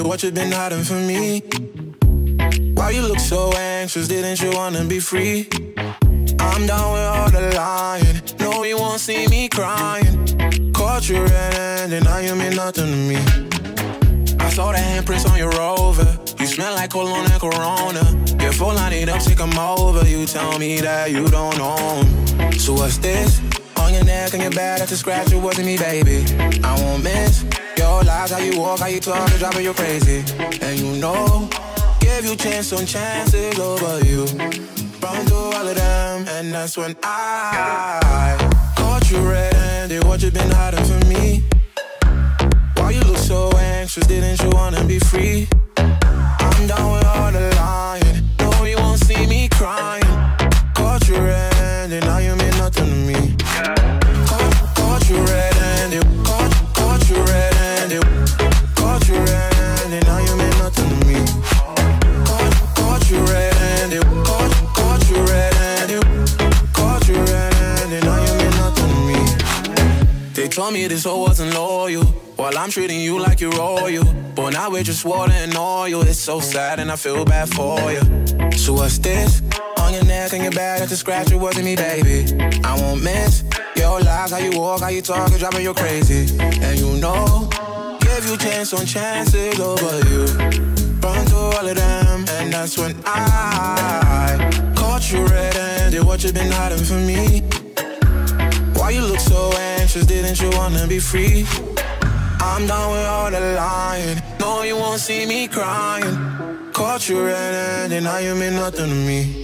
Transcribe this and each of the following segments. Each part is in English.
what you been hiding from me? Why you look so anxious, didn't you wanna be free? I'm down with all the lying, no you won't see me crying. Caught you red-handed, now you mean nothing to me. I saw the handprints on your Rover, you smell like cologne and Corona. Your phone line it up, take 'em over, you tell me that you don't know 'em. So what's this? On your neck and your back, that's a scratch, it wasn't me, baby. I won't miss your lies, how you walk, how you talk, it's driving you crazy. And you know, give you chance on chances over you. Run through all of them, and that's when I caught you red-handed, what you been hiding from me? Why you look so anxious, didn't you wanna be free? I'm down with all the lying, no you won't see me crying. Caught you red-handed, now you mean nothing to me. Caught you red-handed, caught you red-handed, caught you red-handed, now you mean nothing to me. Caught you red-handed, caught you red-handed, caught you red-handed, now you mean nothing to me. They told me this hoe wasn't loyal, while I'm treating you like you're royal. But now we're just water and oil, it's so sad and I feel bad for you. So what's this? On your neck and your back, that's a scratch, it wasn't me, baby. I won't miss your lies, how you walk, how you talk, it's driving you crazy. And you know, give you chance on chances over you. Run through all of them, and that's when I caught you red-handed, what you been hiding from me? Why you look so anxious, didn't you wanna be free? I'm down with all the lying, no you won't see me crying. Caught you red-handed, now you mean nothing to me.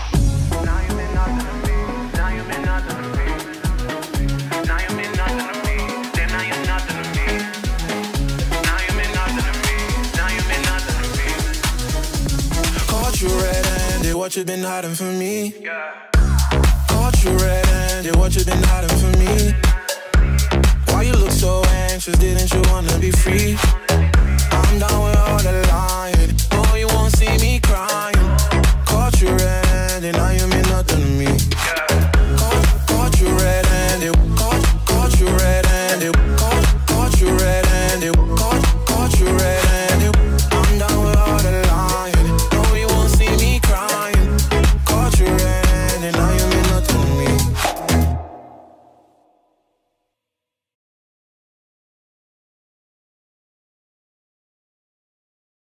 Caught you red-handed, what you been hiding from me? Caught you red-handed, what you been hiding from me? Why you look so anxious, didn't you wanna be free? I'm down with all the lying, no you won't see me cry.